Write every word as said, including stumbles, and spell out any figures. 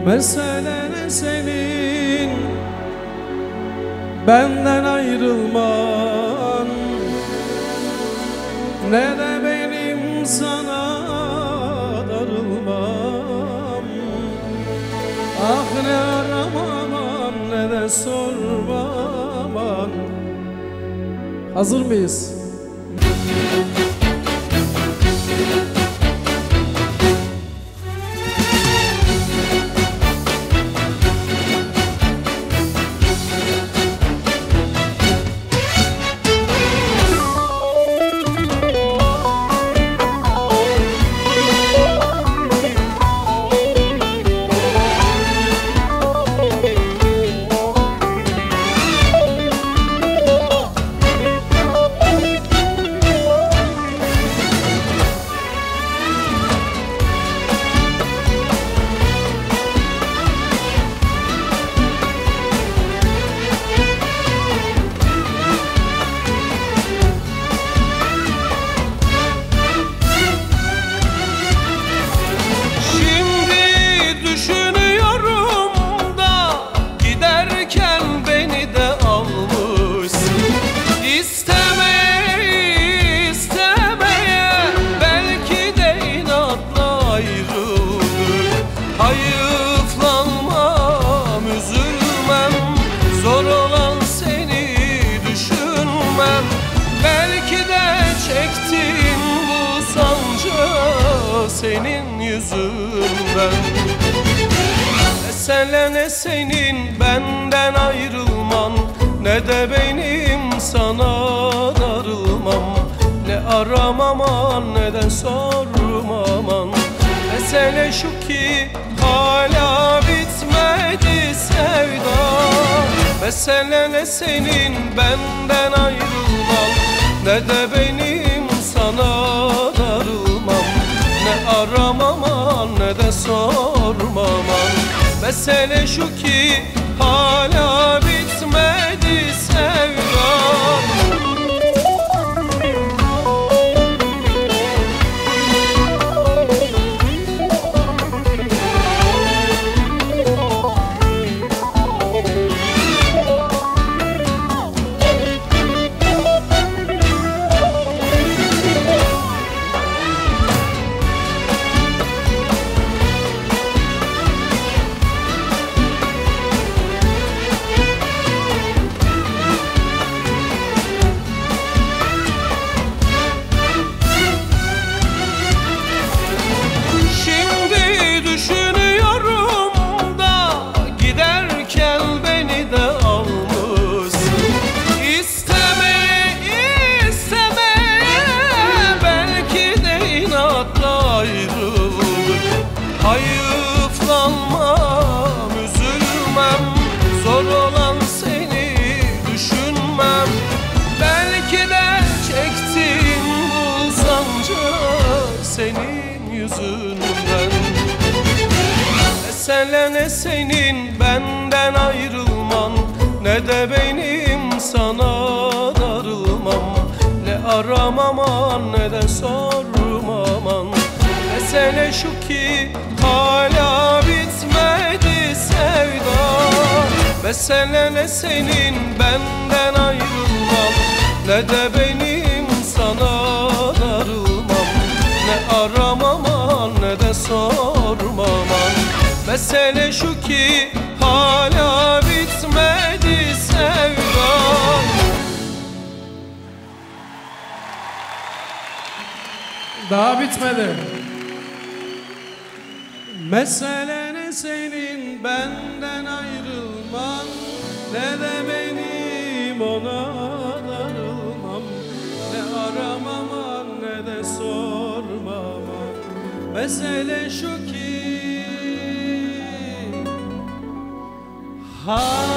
Mesele ne senin benden ayrılman, ne de benim sana darılmam. Ah ne aramaman ne de sormaman. Hazır mıyız? Hayıflanmam, üzülmem, zor olan seni düşünmem. Belki de çektiğim bu sancı senin yüzünden. Mesele ne senin benden ayrılman, ne de benim sana darılmam. Ne aramaman ne de sormaman. Mesele şu ki hala bitmedi sevda. Mesele ne senin benden ayrılman, ne de benim sana darılmam. Ne aramaman ne de sormaman. Mesele şu ki hala bitmedi sevda. Hayıflanmam, üzülmem, zor olan seni düşünmem. Belki de çektiğim bu sancı senin yüzünden. Mesele ne senin benden ayrılman, ne de benim sana darılmam. Ne aramaman ne de sormaman. Mesele şu ki hala bitmedi sevda. Mesele ne senin benden ayrılman, ne de benim sana darılmam. Ne aramaman ne de sormaman. Mesele şu ki hala bitmedi sevda. Daha bitmedi. Mesele ne senin benden ayrılman, ne de benim ona darılmam. Ne aramaman ne de sormaman. Mesele şu ki ha